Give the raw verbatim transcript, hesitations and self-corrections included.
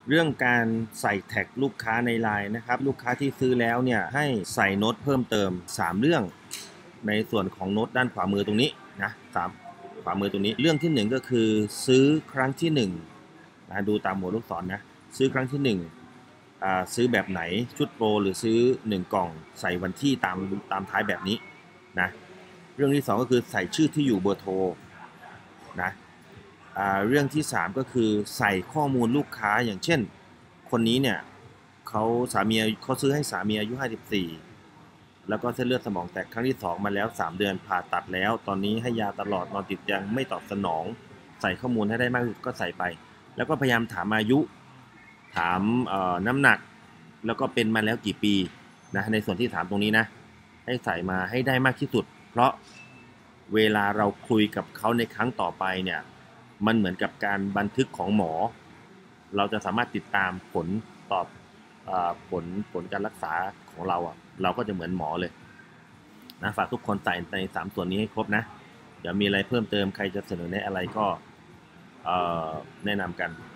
เรื่องการใส่แท็กลูกค้าในไลน์นะครับลูกค้าที่ซื้อแล้วเนี่ยให้ใส่โน้ตเพิ่มเติมสามเรื่องในส่วนของโน้ตด้านขวามือตรงนี้นะสามขวามือตรงนี้เรื่องที่หนึ่งก็คือซื้อครั้งที่หนึ่งนะดูตามหัวลูกศรนะซื้อครั้งที่หนึ่งอ่าซื้อแบบไหนชุดโปรหรือซื้อหนึ่งกล่องใส่วันที่ตามตามท้ายแบบนี้นะเรื่องที่สองก็คือใส่ชื่อที่อยู่เบอร์โทรนะเรื่องที่สามก็คือใส่ข้อมูลลูกค้าอย่างเช่นคนนี้เนี่ยเขาสามีเขาซื้อให้สามีอายุห้าสิบสี่แล้วก็เส้นเลือดสมองแตกครั้งที่สองมาแล้วสามเดือนผ่าตัดแล้วตอนนี้ให้ยาตลอดนอนติดเตียงไม่ตอบสนองใส่ข้อมูลให้ได้มากที่สุดก็ใส่ไปแล้วก็พยายามถามอายุถามน้ำหนักแล้วก็เป็นมาแล้วกี่ปีนะในส่วนที่ถามตรงนี้นะให้ใส่มาให้ได้มากที่สุดเพราะเวลาเราคุยกับเขาในครั้งต่อไปเนี่ยมันเหมือนกับการบันทึกของหมอเราจะสามารถติดตามผลตอบผลผลการรักษาของเราอ่ะเราก็จะเหมือนหมอเลยนะฝากทุกคนใส่ในสามส่วนนี้ให้ครบนะเดี๋ยวมีอะไรเพิ่มเติมใครจะเสนอแนะอะไรก็แนะนำกัน